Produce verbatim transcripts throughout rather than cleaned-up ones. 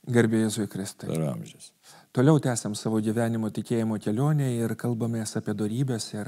Garbė Jėzui Kristui. Per amžius. Toliau tęsiam savo gyvenimo tikėjimo kelionę ir kalbamės apie dorybės. Ir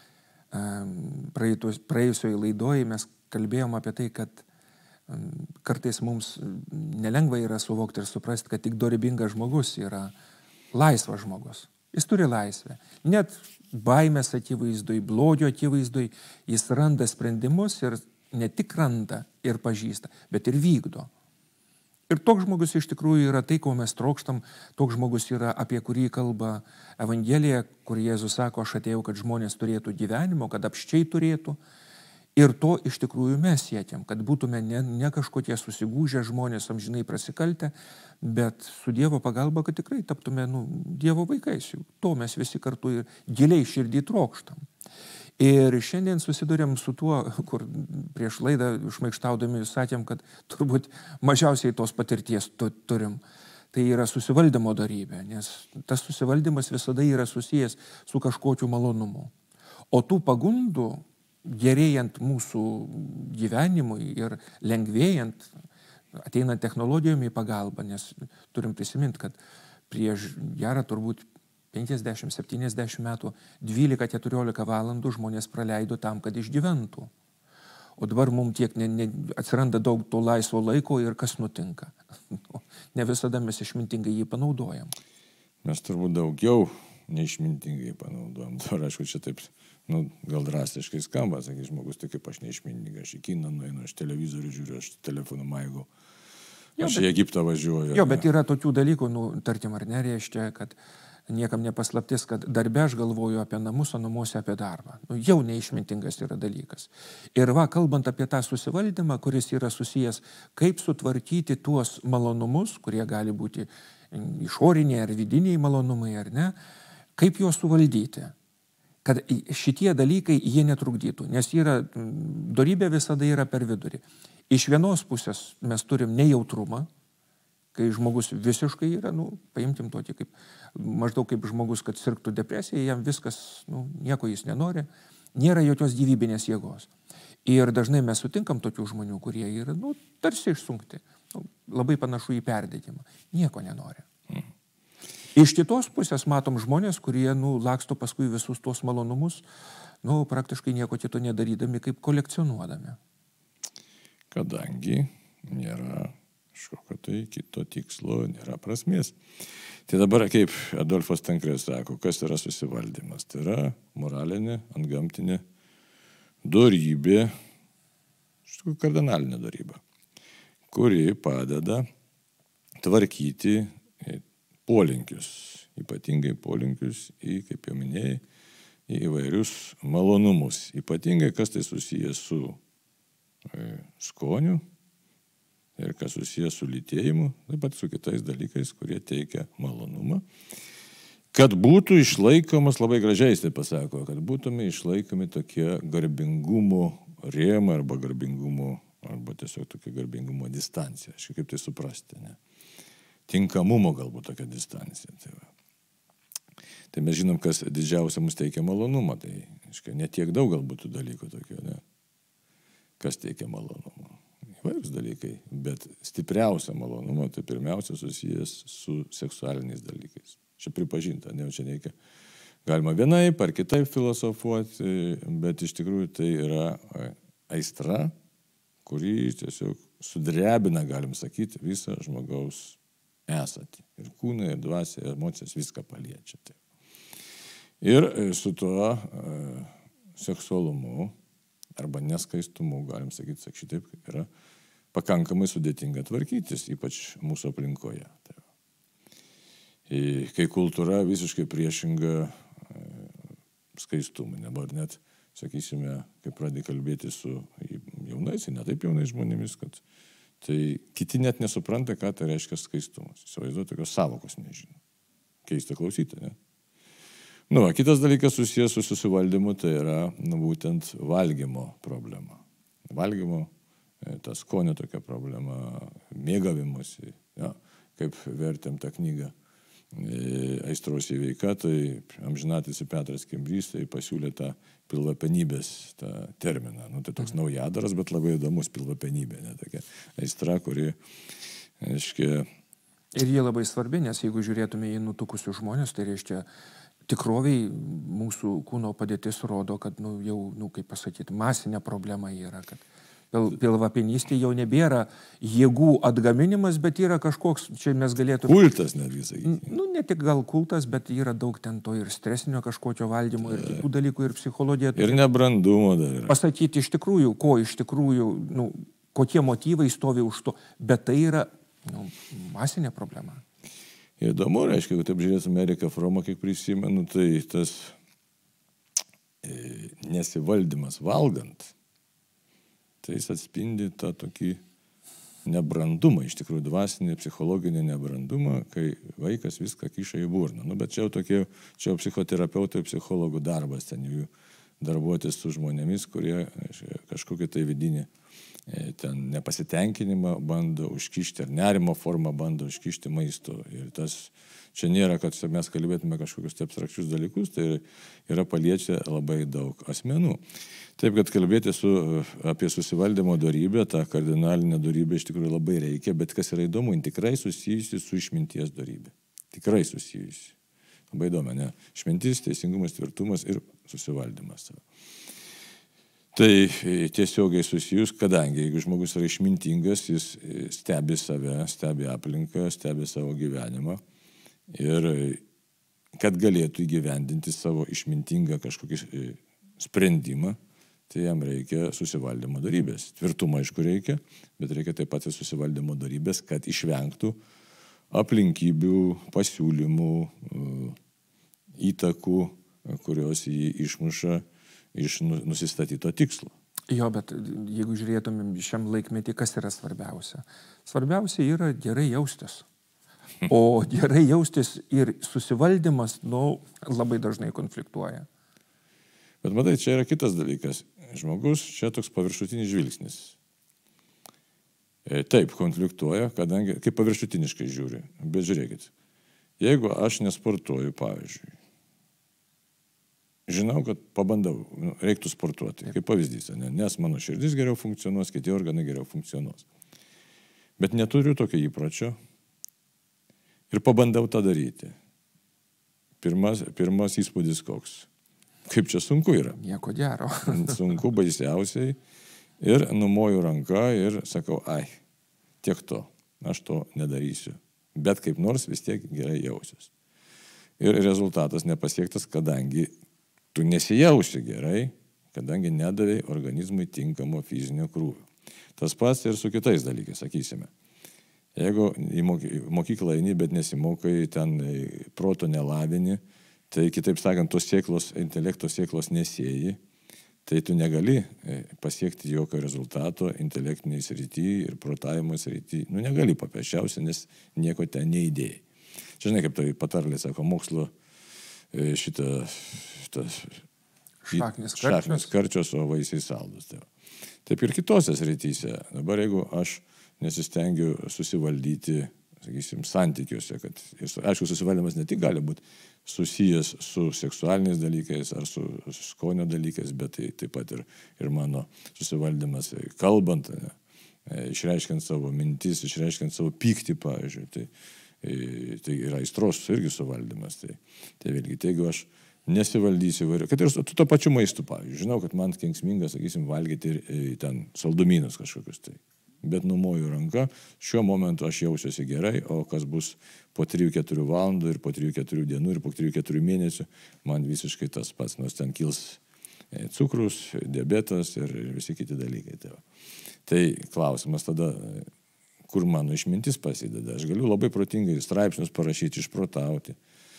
um, praėjusioje laidoje mes kalbėjom apie tai, kad um, kartais mums nelengva yra suvokti ir suprasti, kad tik dorybingas žmogus yra laisvas žmogus. Jis turi laisvę. Net baimės akivaizdoj, blogio akivaizdoj jis randa sprendimus ir ne tik randa ir pažįsta, bet ir vykdo. Ir toks žmogus iš tikrųjų yra tai, ko mes trokštam, toks žmogus yra, apie kurį kalba Evangelija, kur Jėzus sako, aš atėjau, kad žmonės turėtų gyvenimo, kad apščiai turėtų. Ir to iš tikrųjų mes siekiam, kad būtume ne, ne kažkokie susigūžę žmonės amžinai prasikaltę, bet su Dievo pagalba, kad tikrai taptume nu, Dievo vaikais. To mes visi kartu ir giliai širdį trokštam. Ir šiandien susidurėm su tuo, kur prieš laidą šmaikštaudami sakėm, kad turbūt mažiausiai tos patirties tu, turim. Tai yra susivaldymo dorybė, nes tas susivaldymas visada yra susijęs su kažkokiu malonumu. O tų pagundų, gerėjant mūsų gyvenimui ir lengvėjant, ateinant technologijom į pagalbą, nes turim prisiminti, kad prieš gerą turbūt penkiasdešimt septyniasdešimt metų dvylika keturiolika valandų žmonės praleido tam, kad išgyventų. O dabar mums tiek ne, ne, atsiranda daug to laisvo laiko ir kas nutinka. Ne visada mes išmintingai jį panaudojam. Mes turbūt daugiau neišmintingai panaudojam. Dabar, aišku, čia taip, nu, gal drastiškai skamba, sakys žmogus, tai kaip aš neišmintingai, aš į kiną nueinu, aš televizorių žiūriu, aš telefoną maigau, aš į Egiptą važiuoju. Jo, bet yra tokių dalykų, nu, tarkim, ar nereiškia, kad niekam nepaslaptis, kad darbe aš galvoju apie namus, o namuose apie darbą. Nu, jau neišmintingas yra dalykas. Ir va, kalbant apie tą susivaldymą, kuris yra susijęs, kaip sutvarkyti tuos malonumus, kurie gali būti išoriniai ar vidiniai malonumai, ar ne, kaip juos suvaldyti. Kad šitie dalykai jie netrukdytų, nes yra, dorybė visada yra per vidurį. Iš vienos pusės mes turim nejautrumą, kai žmogus visiškai yra, nu, paimtim tokį kaip, maždaug kaip žmogus, kad sirgtų depresija, jam viskas, nu, nieko jis nenori, nėra jokios gyvybinės jėgos. Ir dažnai mes sutinkam tokių žmonių, kurie yra, nu, tarsi išsunkti, nu, labai panašu į perdegimą, nieko nenori. Mm. Iš kitos pusės matom žmonės, kurie, nu, laksto paskui visus tuos malonumus, nu, praktiškai nieko kito nedarydami, kaip kolekcionuodami. Kadangi nėra kažkokio tai kito tikslo, nėra prasmės. Tai dabar, kaip Adolfas Tankrės sako, kas yra susivaldymas? Tai yra moralinė, antgamtinė dorybė, iš tikrųjų kardinalinė dorybė, kuri padeda tvarkyti polinkius, ypatingai polinkius į, kaip jau minėjai, į įvairius malonumus. Ypatingai, kas tai susijęs su e, skoniu, ir kas susijęs su lytėjimu, taip pat su kitais dalykais, kurie teikia malonumą. Kad būtų išlaikomas, labai gražiai jis tai pasako, kad būtume išlaikomi tokie garbingumo rėmai arba garbingumo, arba tiesiog tokia garbingumo distancija. Aš kaip tai suprasti, ne? Tinkamumo galbūt tokia distancija. Tai, va. Tai mes žinom, kas didžiausia mums teikia malonumą. Tai aiškia, ne tiek daug galbūt tų dalykų tokio, ne? Kas teikia malonumą? Įvairūs dalykai, bet stipriausia malonumą tai pirmiausia susijęs su seksualiniais dalykais. Čia pripažinta, ne, čia reikia. Galima vienaip ar kitaip filosofuoti, bet iš tikrųjų tai yra aistra, kuri tiesiog sudrebina, galim sakyti, visą žmogaus esatį. Ir kūną, ir dvasią, ir emocijas, viską paliečia. Ir su tuo e, seksualumu arba neskaistumu, galim sakyti, sak, šitaip yra pakankamai sudėtinga tvarkytis, ypač mūsų aplinkoje. Tai kai kultūra visiškai priešinga skaistumui, dabar net, sakysime, kai pradė kalbėti su jaunais, ne taip jaunais žmonėmis, kad tai kiti net nesupranta, ką tai reiškia skaistumas. Įsivaizduoju, tokios savokos nežino. Keista klausyti, ne? Nu, kitas dalykas susijęs su susivaldymu, tai yra nu, būtent valgymo problema. Valgymo, ta skonio tokia problema, mėgavimuose, ja, kaip vertėm tą knygą Aistros įveika, tai amžinatilsį Petras Kimbrys tai pasiūlė tą pilvapenybės tą terminą. Nu, tai toks naujadaras, bet labai įdomus pilvapenybė, ne tokia aistra, kuri, aiškiai, Ir jie labai svarbi, nes jeigu žiūrėtume į nutukusius žmonės, tai reiškia, tikroviai mūsų kūno padėtis rodo, kad, nu, jau, nu, kaip pasakyti, masinė problema yra, kad pil, pilvapinystė jau nebėra jėgų atgaminimas, bet yra kažkoks, čia mes galėtume... Kultas netgi, sakykime. Nu, ne tik gal kultas, bet yra daug ten to ir stresinio kažkokio valdymo, ir kitų dalykų, ir psichologija. Ir nebrandumo dar yra. Pasakyti iš tikrųjų, ko iš tikrųjų, nu, kokie motyvai stovi už to, bet tai yra, nu, masinė problema. Įdomu, reiškia, jeigu taip žiūrėtume Eriką Fromą, kiek prisimenu, tai tas e, nesivaldymas valgant, tai jis atspindi tą tokį nebrandumą, iš tikrųjų dvasinį, psichologinį nebrandumą, kai vaikas viską kiša į burną. Nu, bet čia jau tokie, čia jau psichoterapeutų ir psichologų darbas, ten jų darbuotis su žmonėmis, kurie kažkokį tai vidinį ten nepasitenkinimą bando užkišti, ar nerimo formą bando užkišti maisto. Ir tas, čia nėra, kad mes kalbėtume kažkokius abstrakčius dalykus, tai yra paliečia labai daug asmenų. Taip, kad kalbėti su, apie susivaldymo dorybę, tą kardinalinę dorybę iš tikrųjų labai reikia, bet kas yra įdomu, tikrai susijusi su išminties dorybė. Tikrai susijusi. Labai įdomu, ne? Išmintis, teisingumas, tvirtumas ir susivaldymas. Tai tiesiogiai susijus, kadangi jeigu žmogus yra išmintingas, jis stebi save, stebi aplinką, stebi savo gyvenimą ir kad galėtų įgyvendinti savo išmintingą kažkokį sprendimą, tai jam reikia susivaldymo dorybės. Tvirtumą, aišku, reikia, bet reikia taip pat ir susivaldymo dorybės, kad išvengtų aplinkybių, pasiūlymų, įtakų, kurios jį išmuša iš nusistatyto tikslo. Jo, bet jeigu žiūrėtumėm šiam laikmetį, kas yra svarbiausia? Svarbiausia yra gerai jaustis. O gerai jaustis ir susivaldymas, nu, labai dažnai konfliktuoja. Bet matai, čia yra kitas dalykas. Žmogus, čia toks paviršutinis žvilgsnis. Taip, konfliktuoja, kadangi, kaip paviršutiniškai žiūri. Bet žiūrėkit, jeigu aš nesportuoju, pavyzdžiui, žinau, kad pabandau, nu, reiktų sportuoti, kaip pavyzdys, ne? Nes mano širdis geriau funkcionuos, kiti organai geriau funkcionuos. Bet neturiu tokio įpročio ir pabandau tą daryti. Pirmas, pirmas įspūdis koks. Kaip čia sunku yra. Nieko gero. Sunku baisiausiai. Ir numoju ranką ir sakau, ai, tiek to, aš to nedarysiu. Bet kaip nors vis tiek gerai jausiuos. Ir rezultatas nepasiektas, kadangi tu nesijausi gerai, kadangi nedavai organizmui tinkamo fizinio krūvio. Tas pats ir su kitais dalykais, sakysime. Jeigu į mokyklą eini, bet nesimokai, ten proto nelavini, tai kitaip sakant, tos sėklos, intelekto sėklos nesėji, tai tu negali pasiekti jokio rezultato intelektiniai srity ir protavimo srity. Nu, negali paprasčiausiai, nes nieko ten neįdėjai. Čia žinai, kaip tai patarlė, sako, mokslo šitą tas šaknis karčios. šaknis karčios, o vaisiai saldus. Tai taip ir kitose srityse. Dabar jeigu aš nesistengiu susivaldyti, sakysim, santykiuose, kad, aišku, susivaldymas ne tik gali būti susijęs su seksualiniais dalykais ar su skonio dalykais, bet tai taip pat ir, ir mano susivaldymas kalbant, ne, išreiškiant savo mintis, išreiškiant savo pyktį, pavyzdžiui. Tai, tai yra aistros irgi suvaldymas. Tai, tai vėlgi, tai jeigu aš nesivaldysiu įvairių, kad ir su to pačiu maistu, pavyzdžiui, žinau, kad man kenksminga, sakysim, valgyti ir ten saldumynus kažkokius tai. Bet numoju ranką, šiuo momentu aš jausiuosi gerai, o kas bus po trijų keturių valandų ir po trijų keturių dienų ir po trijų keturių mėnesių, man visiškai tas pats, nors ten kils cukrus, diabetas ir visi kiti dalykai. Tai, tai klausimas tada, kur mano išmintis pasideda. Aš galiu labai protingai straipsnius parašyti, išprotauti,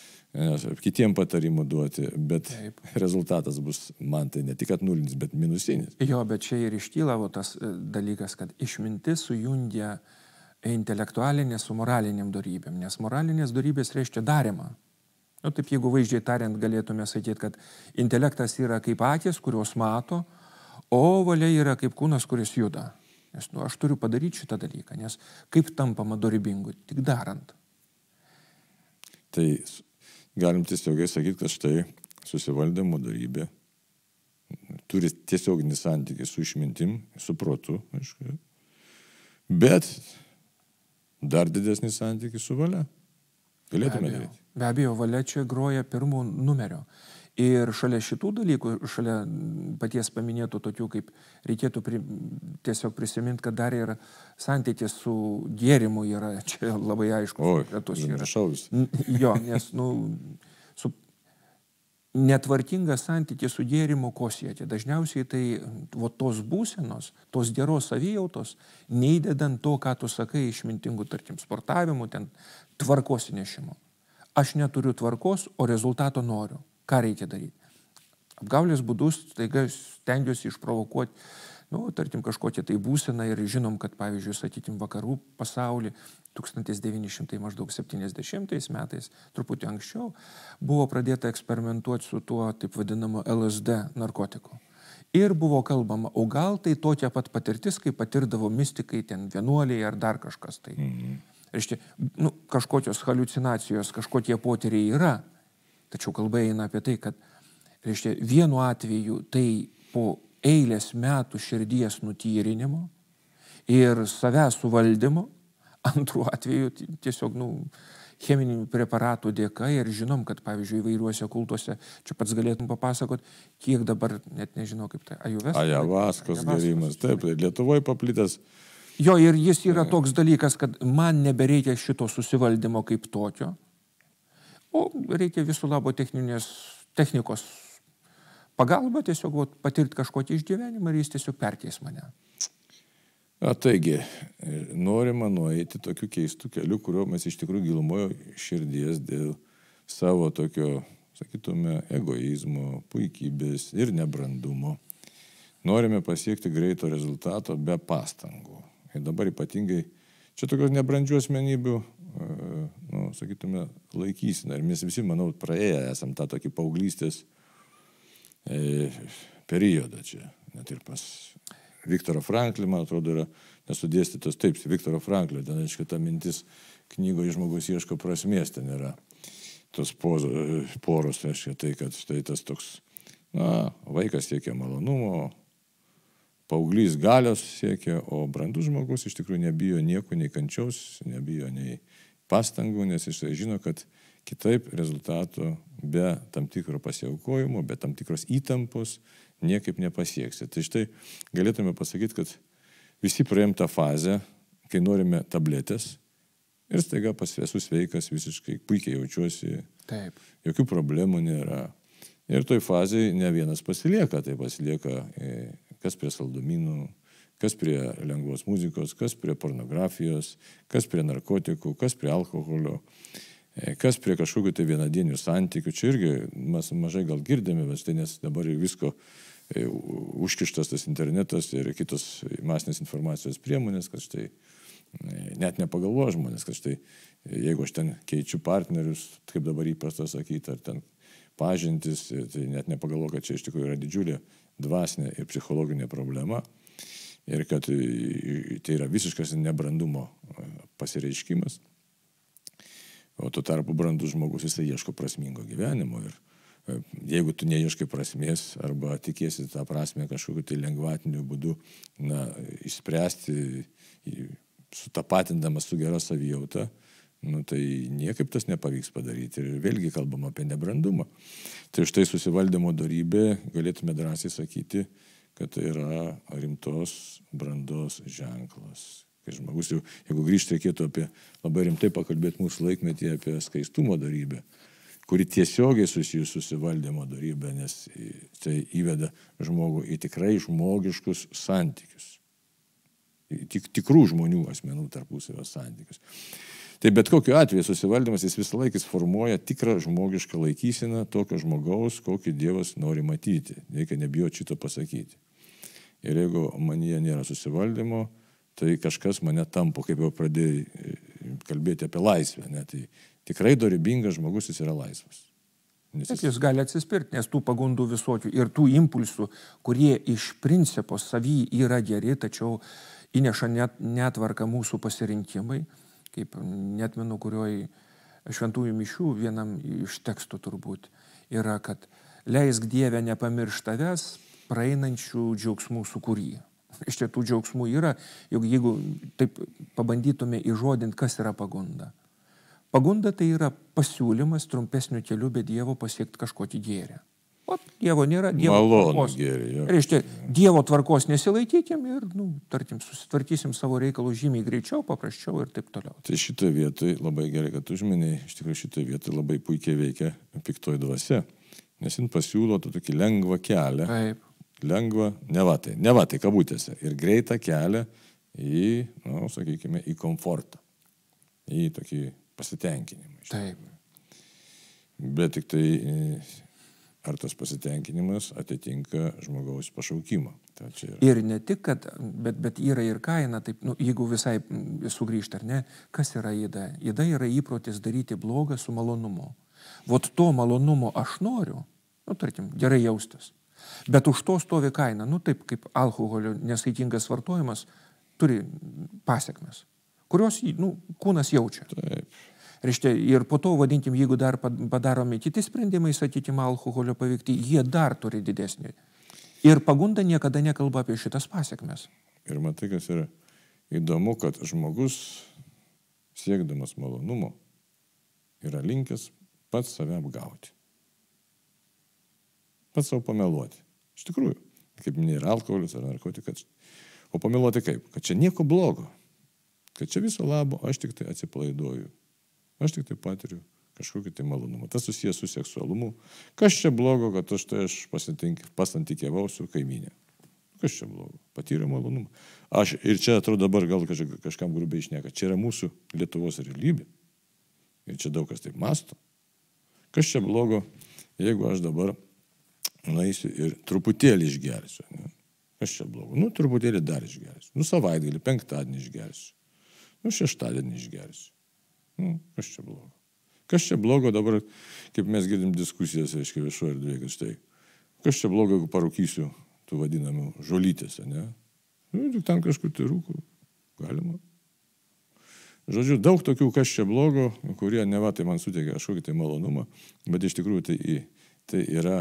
kitiem patarimų duoti, bet taip, rezultatas bus man tai ne tik nulinis, bet minusinis. Jo, bet čia ir iškyla tas dalykas, kad išmintis sujungia intelektualinė su moraliniam dorybėm, nes moralinės dorybės reiškia darymą. Nu, taip, jeigu vaizdžiai tariant, galėtume sakyti, kad intelektas yra kaip akis, kurios mato, o valia yra kaip kūnas, kuris juda. Nes nu, aš turiu padaryti šitą dalyką, nes kaip tampama dorybingu, tik darant. Tai galim tiesiogiai sakyti, kad štai susivaldymo dorybė turi tiesioginį santykį su išmintim, su protu, aišku. Bet dar didesnį santykį su valia. Galėtume Be abejo, daryti. be abejo, valia čia groja pirmų numerio. Ir šalia šitų dalykų, šalia paties paminėtų tokių, kaip reikėtų pri, tiesiog prisiminti, kad dar ir santykis su gėrimu yra čia labai aiškus. Oi, šaus. Jo, nes, nu, su netvarkingas santykis su gėrimu ko siekia. Dažniausiai tai va, tos būsenos, tos geros savijautos, neįdedant to, ką tu sakai, išmintingų, tarkim, sportavimų, ten tvarkos įnešimo. Aš neturiu tvarkos, o rezultato noriu. Ką reikia daryti? Apgaulės būdus, taiga stengiuosi išprovokuoti, nu, tarkim, kažkokią tai būseną ir žinom, kad, pavyzdžiui, sakykim, vakarų pasaulį tūkstantis devyni šimtai septyniasdešimtais metais, truputį anksčiau, buvo pradėta eksperimentuoti su tuo, taip vadinamu L S D narkotiku. Ir buvo kalbama, o gal tai tokia pat patirtis, kaip patirdavo mistikai, ten vienuoliai ar dar kažkas tai. Mhm. Reiškia, nu, kažkokios haliucinacijos, kažkokie potyriai yra. Tačiau kalba eina apie tai, kad reiškia, vienu atveju tai po eilės metų širdies nutyrinimo ir savęs suvaldymo, antrų atveju tiesiog nu, cheminių preparatų dėka ir žinom, kad pavyzdžiui įvairiuose kultuose, čia pats galėtum papasakot, kiek dabar, net nežinau kaip tai, ajuvės. Ajavaskos gėrimas, taip, Lietuvoje paplitęs. Jo, ir jis yra toks dalykas, kad man nebereikia šito susivaldymo kaip tokio, o reikia visų labo techninės, technikos pagalba tiesiog vat, patirti kažkokį išgyvenimą ir jis tiesiog perkeis mane. A, taigi, norima nueiti tokiu keistu keliu, kurio mes iš tikrųjų gilumojo širdies dėl savo tokio, sakytume, egoizmo, puikybės ir nebrandumo. Norime pasiekti greito rezultato be pastangų. Ir dabar ypatingai čia tokios nebrandžių asmenybių, nu, sakytume, laikysime. Ir mes visi, manau, praėję esam tą tokį paauglystės e, periodą čia. Net ir pas Viktorą Franklį, man atrodo, yra nesudėstytos taip, Viktoro Franklio, ten, aišku, ta mintis knygoje žmogus ieško prasmės, ten yra tos pozo, poros, aišku, tai, kad štai tas toks, na, vaikas siekia malonumo, paauglys galios siekia, o brandus žmogus iš tikrųjų nebijo nieko, nei kančiaus, nebijo nei pastangų, nes jis žino, kad kitaip rezultato be tam tikro pasiaukojimo, be tam tikros įtampos niekaip nepasieksi. Tai štai galėtume pasakyti, kad visi praėjom tą fazę, kai norime tabletės ir staiga esu sveikas, visiškai puikiai jaučiuosi, Taip. Jokių problemų nėra. Ir toj fazėje ne vienas pasilieka, tai pasilieka kas prie saldumynų, kas prie lengvos muzikos, kas prie pornografijos, kas prie narkotikų, kas prie alkoholio, kas prie kažkokių tai vienadienių santykių. Čia irgi mes mažai gal girdėme, bet tai nes dabar visko e, užkištas tas internetas ir kitos masinės informacijos priemonės, kad štai e, net nepagalvoja žmonės, kad štai jeigu aš ten keičiu partnerius, kaip dabar įprasta sakyti, ar ten pažintis, tai net nepagalvoja, kad čia iš tikrųjų yra didžiulė dvasinė ir psichologinė problema ir kad tai yra visiškas nebrandumo pasireiškimas. O tuo tarpu brandus žmogus jisai ieško prasmingo gyvenimo ir jeigu tu neieškai prasmės arba tikėsi tą prasmę kažkokiu tai lengvatiniu būdu na, išspręsti, sutapatindamas su gera savijauta, nu, tai niekaip tas nepavyks padaryti. Ir vėlgi kalbam apie nebrandumą. Tai štai susivaldymo dorybė, galėtume drąsiai sakyti, kad tai yra rimtos brandos ženklas. Kai žmogus jau, jeigu grįžti reikėtų apie labai rimtai pakalbėti mūsų laikmetį apie skaistumo dorybę, kuri tiesiogiai susijus susivaldymo dorybę, nes tai įveda žmogų į tikrai žmogiškus santykius. Tik, tikrų žmonių asmenų tarpusavio santykius. Tai bet kokiu atveju susivaldymas jis visą laiką formuoja tikrą žmogišką laikyseną tokio žmogaus, kokį Dievas nori matyti. Reikia nebijoti šito pasakyti. Ir jeigu manyje nėra susivaldymo, tai kažkas mane tampo, kaip jau pradėjai kalbėti apie laisvę. Ne? Tai tikrai dorybingas žmogus jis yra laisvas. Nes jis... jis gali atsispirti, nes tų pagundų visokių ir tų impulsų, kurie iš principo savy yra geri, tačiau įneša net, netvarką mūsų pasirinkimai. Kaip netmenu, kurioj šventųjų mišių vienam iš tekstų turbūt yra, kad leisk Dieve nepamiršt tavęs praeinančių džiaugsmų sukūrį. Iš čia tų džiaugsmų yra, juk jeigu taip pabandytume įžodinti, kas yra pagunda. Pagunda tai yra pasiūlymas trumpesniu keliu be Dievo pasiekti kažkokį gėrį. O Dievo nėra, Dievo Malonų tvarkos. gėrį, jo. Reiškia, Dievo tvarkos nesilaikykim ir, nu, tarkim, susitvarkysim savo reikalų žymiai greičiau, paprasčiau ir taip toliau. Tai šitoje vietoje labai gerai, kad užminėjai, iš tikrųjų šitoje vietoje labai puikiai veikia piktoji dvasia, nes jin pasiūlo tokį lengvą kelią. Taip. Lengvą, ne va tai, ne va tai kabutėse, ir greitą kelią į, nu, sakykime, į komfortą, į tokį pasitenkinimą. Taip. Bet tik tai, ar tas pasitenkinimas atitinka žmogaus pašaukimą. Tai čia yra. Ir ne tik, kad, bet, bet yra ir kaina, taip, nu, jeigu visai sugrįžti, ar ne, kas yra įda? Įda yra įprotis daryti blogą su malonumu. Vot to malonumo aš noriu, nu, tarkim, gerai jaustis. Bet už to stovi kaina, nu taip kaip alkoholio nesaikingas vartojimas turi pasiekmes, kurios, nu, kūnas jaučia. Taip. Reiškia, ir po to, vadinkim, jeigu dar padaromi kiti sprendimai, sakykime, alkoholio paveikti, jie dar turi didesnį. Ir pagunda niekada nekalba apie šitas pasiekmes. Ir matai, kas yra įdomu, kad žmogus, siekdamas malonumo, yra linkęs pats save apgauti. Pats savo pameluoti. Iš tikrųjų, kaip minėjai, alkoholis ar narkotikas. O pameluoti kaip? Kad čia nieko blogo. Kad čia viso labo aš tik tai atsipalaiduoju. Aš tik tai patiriu kažkokį tai malonumą. Tas susijęs su seksualumu. Kas čia blogo, kad aš tai aš pasantykiavau su kaiminė. Kas čia blogo? Patyriau malonumą. Aš, ir čia atrodo dabar gal kažka, kažkam grubiai išneka. Čia yra mūsų Lietuvos realybė. Ir čia daug kas taip masto. Kas čia blogo, jeigu aš dabar nueisiu ir truputėlį išgersiu. Ne? Kas čia blogo? Nu, truputėlį dar išgersiu. Nu, savaitgalį, penktadienį išgersiu. Nu, šeštadienį išgersiu. Nu, kas čia blogo? Kas čia blogo dabar, kaip mes girdim diskusijas, reiškia, viešoje erdvėje, kad štai, kas čia blogo, jeigu parūkysiu tų vadinamų žolytėse, ne? Nu, tik ten kažkur tai rūko. Galima. Žodžiu, daug tokių kas čia blogo, kurie ne va tai man suteikia kažkokį tai malonumą, bet iš tikrųjų tai, tai yra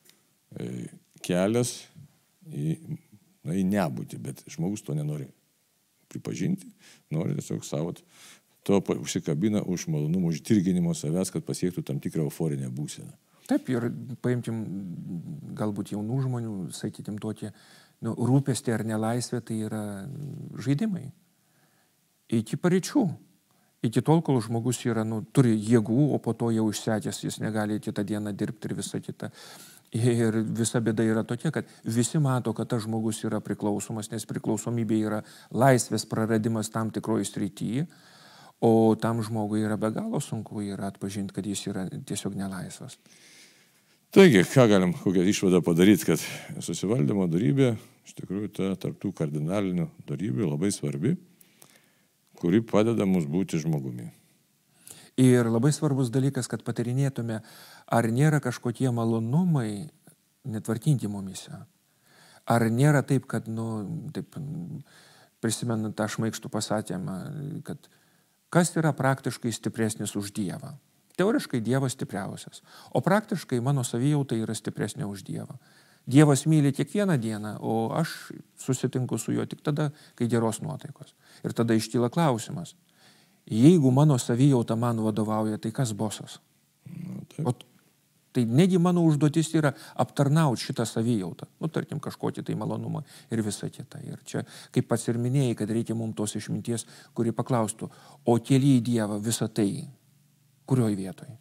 kelias į, na, į nebūtį, bet žmogus to nenori pripažinti, nori tiesiog savo to užsikabina už malonumą, už dirginimo savęs, kad pasiektų tam tikrą euforinę būseną. Taip, ir paimtim galbūt jaunų žmonių, sakytim, tokie, nu, rūpestį ar nelaisvė, tai yra žaidimai. Iki pareičių. Iki tol, kol žmogus yra, nu, turi jėgų, o po to jau išsekęs, jis negali kitą dieną dirbti ir visą kitą. Ir visa bėda yra tokia, kad visi mato, kad tas žmogus yra priklausomas, nes priklausomybė yra laisvės praradimas tam tikroje srityje, o tam žmogui yra be galo sunku yra atpažinti, kad jis yra tiesiog nelaisvas. Taigi, ką galim, kokią išvadą padaryti, kad susivaldymo dorybė, iš tikrųjų, ta tarptų kardinalinių dorybių labai svarbi, kuri padeda mums būti žmogumi. Ir labai svarbus dalykas, kad patirinėtume, ar nėra kažkokie malonumai netvarkinti mumise. Ar nėra taip, kad, nu, taip, prisimenant tą šmaikštų pasakymą, kad kas yra praktiškai stipresnis už Dievą. Teoriškai Dievas stipriausias, o praktiškai mano savijauta yra stipresnė už Dievą. Dievas myli kiekvieną dieną, o aš susitinku su juo tik tada, kai geros nuotaikos. Ir tada iškyla klausimas. Jeigu mano savijauta man vadovauja, tai kas bosas? Nu, o, tai negi mano užduotis yra aptarnauti šitą savijautą. Nu, tarkim, kažkokį tai malonumą ir visą kitą. Ir čia, kaip pats ir minėjai, kad reikia mums tos išminties, kuri paklaustų, o keli į Dievą visą tai, kurioj vietoj?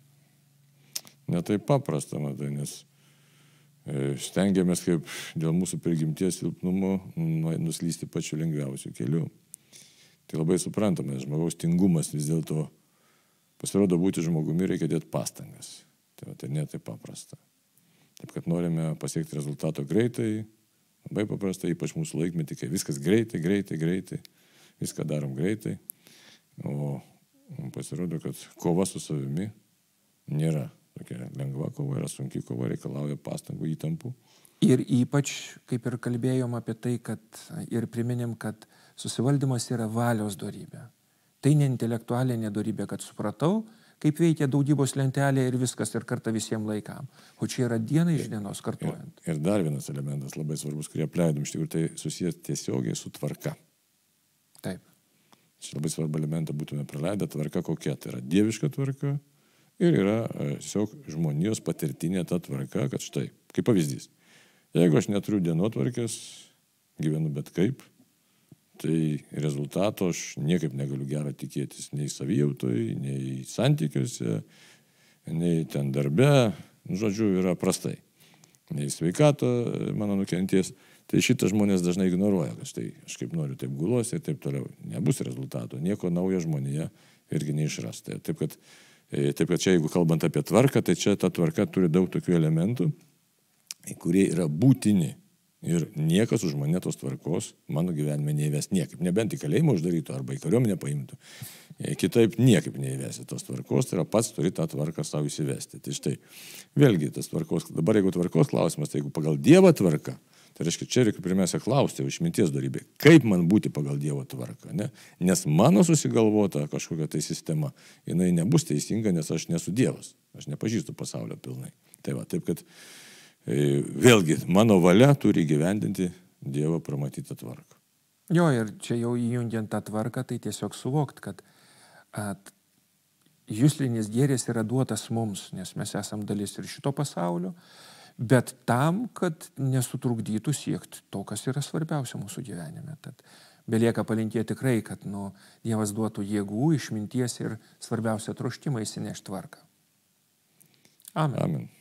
Ne taip paprasta, matai, nes stengiamės kaip dėl mūsų prigimties silpnumo nuslysti pačiu lengviausiu keliu. Tai labai suprantama, žmogaus tingumas vis dėlto pasirodo būti žmogumi reikia dėti pastangas. Tai, tai ne taip paprasta. Taip, kad norime pasiekti rezultato greitai, labai paprasta, ypač mūsų laikmetį, kai viskas greitai, greitai, greitai, viską darom greitai. O pasirodo, kad kova su savimi nėra tokia lengva kova, yra sunki kova, reikalauja pastangų, įtampų. Ir ypač, kaip ir kalbėjom apie tai, kad ir priminėm, kad susivaldymas yra valios dorybė. Tai ne intelektualinė dorybė, kad supratau, kaip veikia daugybos lentelė ir viskas ir kartą visiems laikam. O čia yra diena iš dienos kartuojant. Ir, ir dar vienas elementas labai svarbus, kurį apleidom, iš tikrųjų tai susijęs tiesiogiai su tvarka. Taip. Čia labai svarbu elementą būtume praleidę, tvarka kokia. Tai yra dieviška tvarka ir yra tiesiog žmonijos patirtinė ta tvarka, kad štai, kaip pavyzdys. Jeigu aš neturiu dienotvarkės, gyvenu bet kaip, tai rezultato aš niekaip negaliu gero tikėtis nei savijautoj, nei santykiuose, nei ten darbe, nu, žodžiu, yra prastai. Nei sveikato mano nukenties. Tai šitą žmonės dažnai ignoruoja, kad štai aš kaip noriu, taip guluosi ir taip toliau. Nebus rezultato, nieko naujo žmonėje irgi neišras. Tai, taip, kad, taip, kad čia, jeigu kalbant apie tvarką, tai čia ta tvarka turi daug tokių elementų, kurie yra būtini. Ir niekas už mane tos tvarkos mano gyvenime neįves niekaip. Nebent į kalėjimą uždarytų arba į kariuomenę paimtų. Kitaip niekaip neįvesi tos tvarkos, tai yra pats turi tą tvarką savo įsivesti. Tai štai, vėlgi tas tvarkos, dabar jeigu tvarkos klausimas, tai jeigu pagal Dievo tvarką, tai reiškia, čia reikia pirmiausia klausti, išminties darybė, kaip man būti pagal Dievo tvarką, ne? Nes mano susigalvota kažkokia tai sistema, jinai nebus teisinga, nes aš nesu Dievas, aš nepažįstu pasaulio pilnai. Tai va, taip kad e, vėlgi, mano valia turi gyvendinti Dievo pramatytą tvarką. Jo, ir čia jau įjungiant tą tvarką, tai tiesiog suvokt, kad at, juslinis gėris yra duotas mums, nes mes esam dalis ir šito pasaulio, bet tam, kad nesutrukdytų siekti to, kas yra svarbiausia mūsų gyvenime. Tad belieka palinkėti tikrai, kad nu, Dievas duotų jėgų, išminties ir svarbiausia troškimą įsinešti tvarką. Amen. Amen.